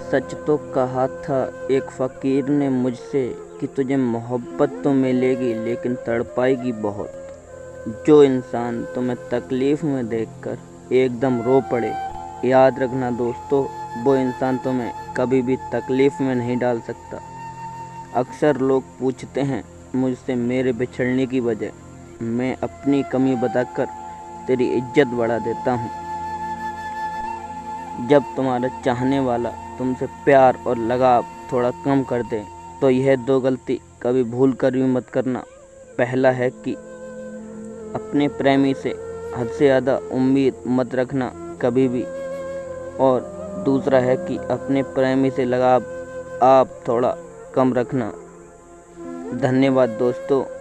सच तो कहा था एक फ़कीर ने मुझसे कि तुझे मोहब्बत तो मिलेगी लेकिन तड़पाएगी बहुत। जो इंसान तुम्हें तकलीफ़ में देखकर एकदम रो पड़े, याद रखना दोस्तों, वो इंसान तुम्हें कभी भी तकलीफ़ में नहीं डाल सकता। अक्सर लोग पूछते हैं मुझसे मेरे बिछड़ने की वजह। मैं अपनी कमी बताकर तेरी इज्जत बढ़ा देता हूँ। जब तुम्हारा चाहने वाला तुमसे प्यार और लगाव थोड़ा कम कर दे तो यह दो गलती कभी भूल कर भी मत करना। पहला है कि अपने प्रेमी से हद से ज़्यादा उम्मीद मत रखना कभी भी, और दूसरा है कि अपने प्रेमी से लगाव आप थोड़ा कम रखना। धन्यवाद दोस्तों।